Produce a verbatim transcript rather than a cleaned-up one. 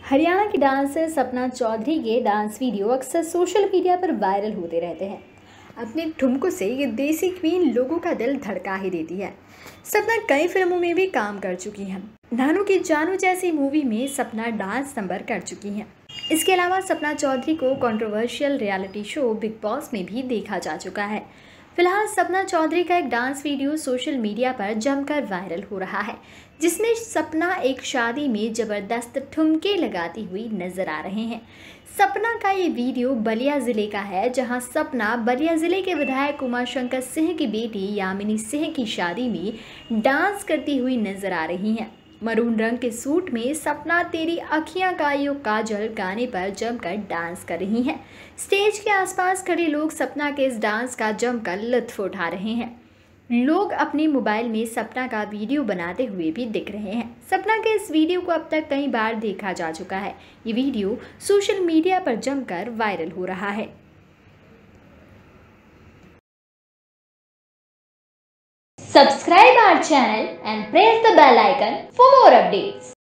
हरियाणा की डांसर सपना चौधरी के dance video अक्सर सोशल मीडिया पर वायरल होते रहते हैं। अपने ठुमकों से ये देसी क्वीन लोगों का दिल धड़का ही देती है। सपना कई फिल्मों में भी काम कर चुकी हैं। नानू की जानू जैसी मूवी में सपना डांस नंबर कर चुकी हैं। इसके अलावा सपना चौधरी को controversial reality show Bigg Boss में भी देखा जा चुका है। फिलहाल सपना चौधरी का एक डांस वीडियो सोशल मीडिया पर जमकर वायरल हो रहा है, जिसमें सपना एक शादी में जबरदस्त ठुमके लगाती हुई नजर आ रहे हैं। सपना का ये वीडियो बलिया जिले का है, जहां सपना बलिया जिले के विधायक उमाशंकर सिंह की बेटी यामिनी सिंह की शादी में डांस करती हुई नजर आ रही हैं। मरून रंग के सूट में सपना तेरी अखियां का यो काजल गाने पर जमकर डांस कर रही हैं। स्टेज के आसपास खड़े लोग सपना के इस डांस का जमकर लुत्फ उठा रहे हैं। लोग अपने मोबाइल में सपना का वीडियो बनाते हुए भी दिख रहे हैं। सपना के इस वीडियो को अब तक कई बार देखा जा चुका है। ये वीडियो सोशल मीडिया पर जमकर वायरल हो रहा है। Subscribe our channel and press the bell icon for more updates.